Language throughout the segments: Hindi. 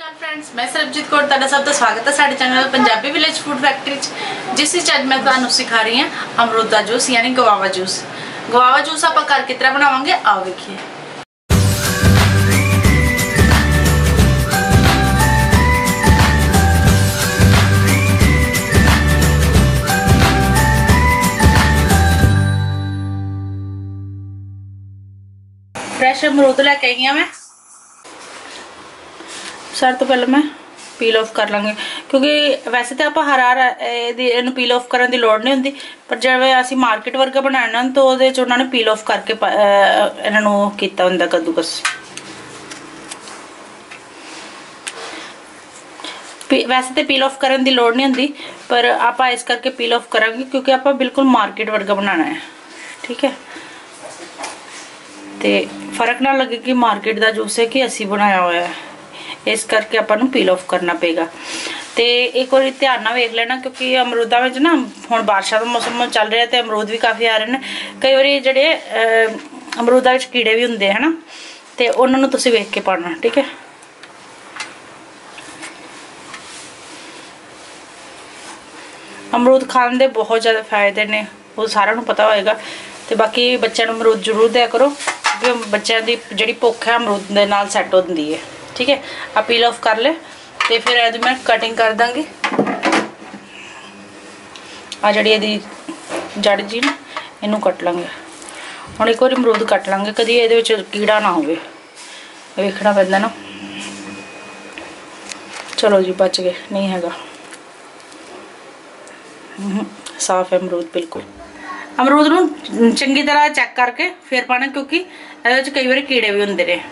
फ्रेंड्स, मैं सरबजीत कौर तुहाडा सब दा स्वागत है साडे channel Punjabi village food factory जिस विच अज मैं तुहानू सिखा रही हूँ अमरूद दा जूस यानी गवावा जूस। गवावा जूस आपां घर किस तरह बनावांगे आओ देखिए। फ्रैश अमरूद लैके आई हाँ मैं। सारे तो पहले मैं पील ऑफ कर लाँगे क्योंकि वैसे तो आप हरा इन पील ऑफ करने की लड़ नहीं होंगी, पर जब असी मार्केट वर्गा बनाना तो उन्होंने पील ऑफ करके इन्हों किया होंगे कद्दूकस। वैसे तो पील ऑफ करने की लड़ नहीं होंगी, पर आप इस करके पील ऑफ करांगे क्योंकि आप बिल्कुल मार्केट वर्गा बनाना है। ठीक है, तो फर्क ना लगे कि मार्केट का जूस है कि असी बनाया हुआ है, इस करके अपन पील ऑफ करना पेगा। तो एक बार ध्यान ना वेख लेना क्योंकि अमरूदा में ना हुण बारिशों का मौसम चल रहा है तो अमरूद भी काफ़ी आ रहे हैं। कई बार जड़े अमरूदा विच कीड़े भी होंगे है ना, तो उन्होंने तुसीं वेख के पाना। ठीक है, अमरूद खाने के बहुत ज़्यादा फायदे ने, वो सारा नूं पता होएगा। तो बाकी बच्चों को अमरूद जरूर दिया करो क्योंकि बच्चों की जिहड़ी भुख है अमरूद दे नाल सैट होंदी है। ठीक है, आप पील ऑफ कर ले तो फिर यदि मैं कटिंग कर दूँगी। आ जी यदि जड़ जी ना इनू कट लेंगे। हुण एक बार अमरूद कट लेंगे, कभी ये कीड़ा ना हो वेखना पैंदा ना। चलो जी बच गए, नहीं हैगा, साफ है अमरूद बिल्कुल। अमरूद नूं चंगी तरह चेक करके फिर पाना क्योंकि ये कई बार कीड़े भी होंगे ने।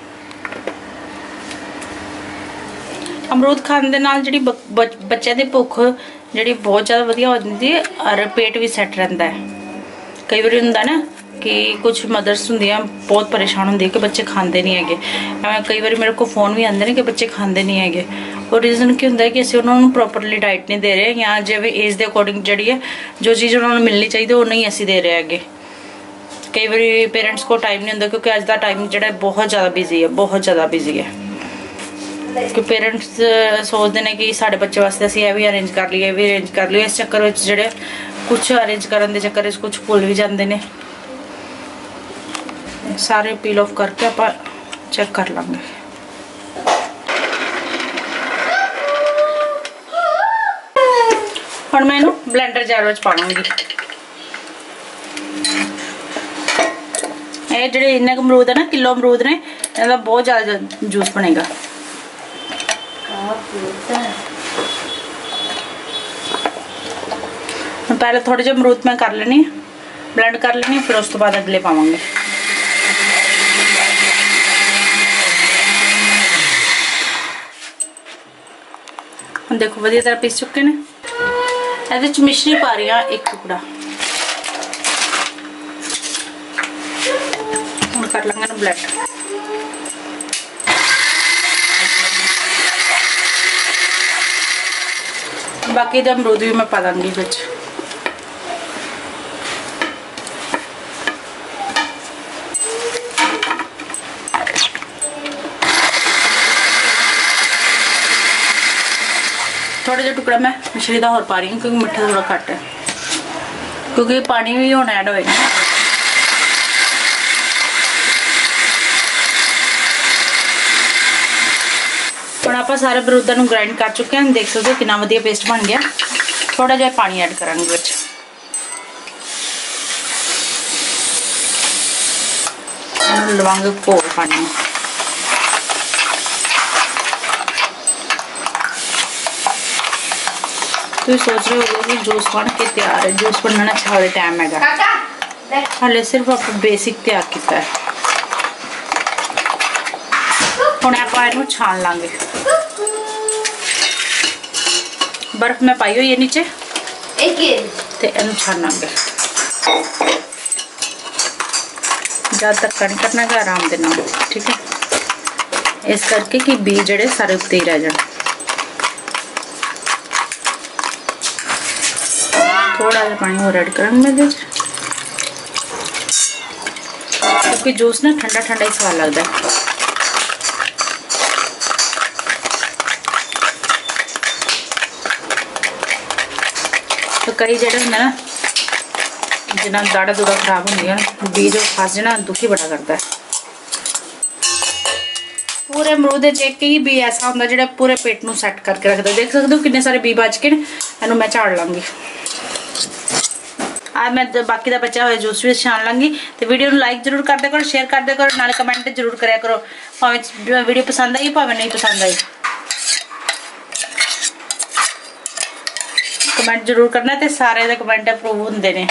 अमरूद खाने के नाल जिहड़ी बच्चों की भुख जिहड़ी बहुत ज़्यादा वधिया हो जाती है और पेट भी सैट रहिंदा है। कई बार हुंदा ना कि कुछ मदर्स होंदियां बहुत परेशान होंदी कि बच्चे खाते नहीं है। कई बार मेरे को फोन भी आते हैं कि बच्चे खाते नहीं है, और रीज़न की होंदा है कि असीं उन्होंने प्रॉपरली डाइट नहीं दे रहे या जिवें एज के अकॉर्डिंग जिहड़ी है जो चीज़ उन्होंने मिलनी चाहिए वो नहीं असीं दे रहे हैं। कई बार पेरेंट्स को टाइम नहीं होंदा क्योंकि अज का टाइम जिहड़ा बहुत ज़्यादा बिजी है, बहुत ज़्यादा बिजी है। कि पेरेंट्स सोचते हैं कि साढ़े बच्चे वास्ते असीं ये भी अरेंज कर लीए, भी अरेंज कर लीए। इस चक्कर में जिहड़े कुछ अरेंज करने के चक्कर कुछ भुल भी जाते हैं। सारे पील ऑफ करके आप चेक कर लेंगे। हुण मैं इनू ब्लेंडर जार में पाऊंगी। ये जिहड़े इन्ने अमरूद है ना, किलो अमरूद ने, इहदा बहुत ज़्यादा जूस बनेगा। पहले थोड़े जे अमरूद मैं कर लेनी, ब्लेंड कर लेनी, फिर उस तो बाद अगले पावांगे। देखो वधिया तरह पीस चुके ने। ਇਹਦੇ ਚ मिश्री पा रही हाँ एक टुकड़ा। हम कर लेंगे ना ब्लेंड। बाकी दा अमरूद भी मैं पा दूंगी बिच। थोड़ा जो टुकड़ा मैं मिश्री का होर पा रही हूँ क्योंकि मिठा थोड़ा घट है, क्योंकि पानी भी हुण ऐड होएगा। हुण आप सारे अमरूदां नूं ग्राइंड कर चुके हैं, देख सकते हो कितना वधिया पेस्ट बन गया। थोड़ा जिहा पानी ऐड करांगे विच। लवांगे घोल पानी। तो सोच रहे हो कि जूस बन के तैयार है, जूस बनना अच्छा वाले टाइम है, हाले सिर्फ आप बेसिक तैयार किया है। हुण आपां इहनूं छान लांगे। बर्फ मैं पाई हुई है नीचे ते इहनूं छानांगे। ज़्यादा तक नहीं करना है, आराम देना। ठीक है, इस करके कि बीज जिहड़े सारे उत्ते ही रह जाण। थोड़ा सा पानी और ऐड करेंगे क्योंकि जूस ना ठंडा ठंडा ही स्वाद लगता है। तो कई जेडे होंगे ना जिन्हें दाड़ा दूड़ा खराब होंगे बीज फस जाना दुखी बड़ा करता है। पूरे अमरूद एक ही बी ऐसा होंगे जो पूरे पेट में सैट करके रखता। देख सकते हो कितने सारे बी बच के इनू मैं झाड़ लाँगी। आज मैं बाकी का बचा हुआ जूस भी छान लाँगी। तो वीडियो को लाइक जरूर कर दिया करो, शेयर कर दिया करो, नाले कमेंट जरूर कराया करो भावें वीडियो पसंद आई भावें नहीं पसंद आई। कमेंट जरूर करना तो सारे कमेंट अप्रूव होंगे ने।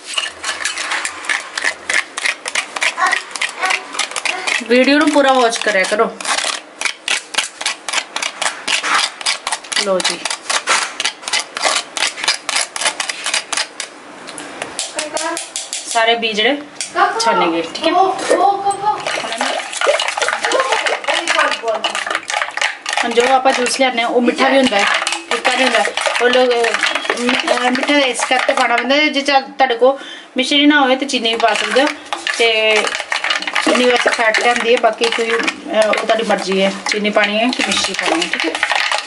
वीडियो को पूरा वॉच कराया करो। लो जी सारे बीज छाने गए। ठीक है जो आप जूस लिया वो मिठा भी होंगे फिक्का नहीं होंगे। वो लोग मिठा इस करके पाना पैंदा जे तुहाडे को मिश्री ना हो तो चीनी भी पा सकते हो। तो चीनी वैसे फैट लियादी है बाकी कोई वो तुहाडी मर्जी है चीनी पानी है कि मिश्री पानी है। ठीक है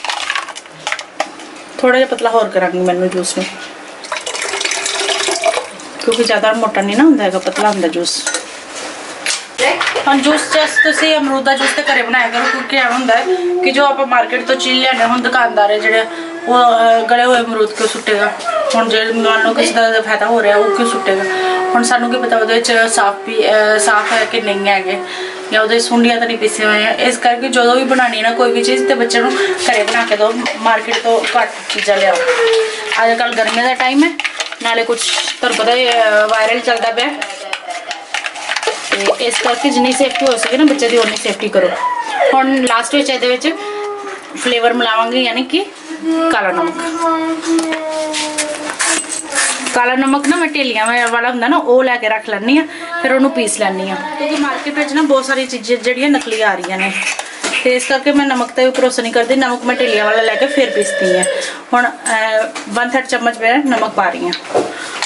थोड़ा जिहा पतला होर करांगी मैनू जूस में क्योंकि ज़्यादा मोटा नहीं ना होंदा पतला होंदा जूस। हम जूस जस्ट अमरूद का जूस तो घरे बनाया करो क्योंकि एवं होंदा है कि जो आप मार्केट तो चीज़ लियाने हम दुकानदार है जो वो गले हुए अमरूद क्यों सुट्टेगा। हम जो मान लो किसी का फायदा हो रहा है वो क्यों सुट्टेगा। हम सानू की पता वो साफ है कि नहीं है या वो सुंडियां तो नहीं पीसे हुए हैं। इस करके जो भी बनानी है ना कोई भी चीज़ तो बच्चे घरे बना के दो, मार्केट तो घट चीज़ा लियाओ। अजकल गर्मियों का टाइम है नाले कुछ तुहानू पता वायरल चलता पाया तो इस करके जिन्नी सेफ्टी हो सके ना बच्चे की उन्नी सेफ्टी करो। हम लास्ट में फ्लेवर मिलावांगे यानी कि काला नमक। काला नमक ना मैं ढेलियां वाला होंगे ना वो लैके रख लैनी फिर उन्होंने पीस लैनी क्योंकि मार्केट में ना बहुत सारी चीज़ें जड़ियाँ नकली आ रही ने तो इस करके मैं नमक का भी भरोसा नहीं करती। नमक मैं ढेलियां वाला लैके फिर पीसती है। हुण 1/3 चम्मच मैं नमक पा रही हूँ।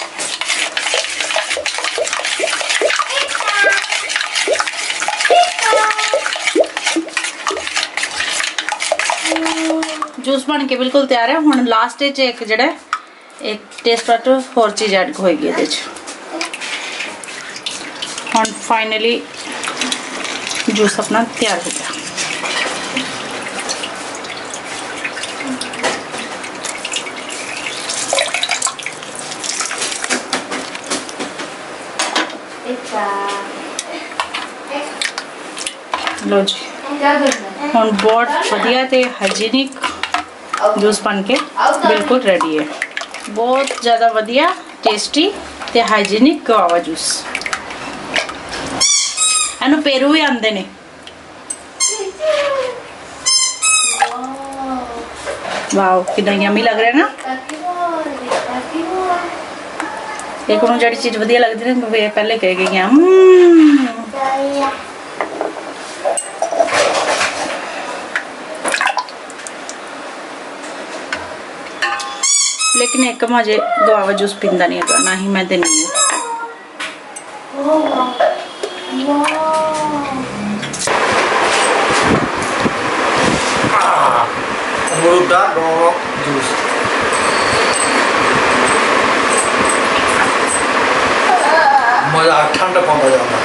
जूस बन के बिल्कुल तैयार है। हुण लास्ट एक जड़ा एक टेस्ट पर होर चीज़ ऐड होएगी ये हुण फाइनली जूस अपना तैयार हो गया। लो जी हुण बहुत वधिया ते हाइजीनिक जूस बन के बिल्कुल रेडी है। बहुत ज़्यादा वधिया टेस्टी ते हाइजीनिक गवावा जूस। इनू पेरू भी आंदे ने। वाओ कितना यम्मी लग रहा है ना। एक उन्होंने जी चीज़ वधिया लगती है पहले कह गई लेकिन एक मुझे गवावा जूस पींदा नहीं है ना ही मैं देनी हूँ। जूस मजा ठंडा पाउंदा जांदा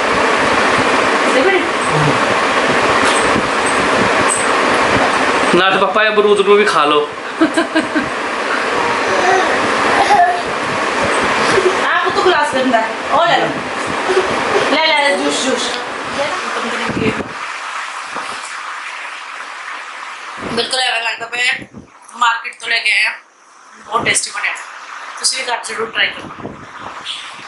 ना तो पापा अमरूद को भी खा लो। आप तो गिलास गंदा है ओ ले लो ले जूस जूस बिल्कुल ऐसा लगता पे मार्केट तो लेके आए बहुत टेस्टी बने। तुम भी घर जरूर ट्राई करो।